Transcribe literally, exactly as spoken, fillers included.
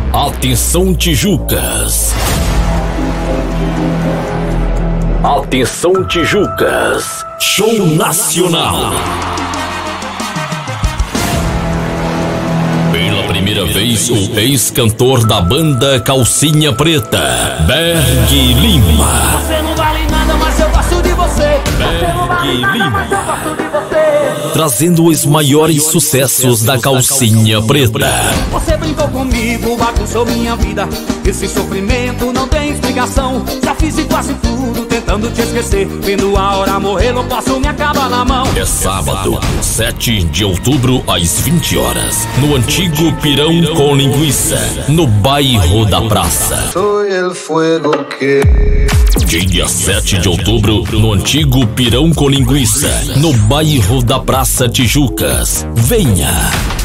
Atenção Tijucas. Atenção Tijucas. Show nacional. Pela primeira vez, o ex-cantor da banda Calcinha Preta, Berg Lima. Você não vale nada, mas eu gosto de você. Berg Lima. Trazendo os maiores sucessos da Calcinha Preta. Você brincou comigo, bagunçou minha vida. Esse sofrimento não tem explicação. Já fiz de quase tudo tentando te esquecer. Vendo a hora morrer, não posso me acabar na mão. É sábado, sete de outubro, às vinte horas, no antigo Pirão com Linguiça, no bairro da Praça. Dia sete de outubro, no antigo Pirão com Linguiça, no bairro da Praça Tijucas. Venha!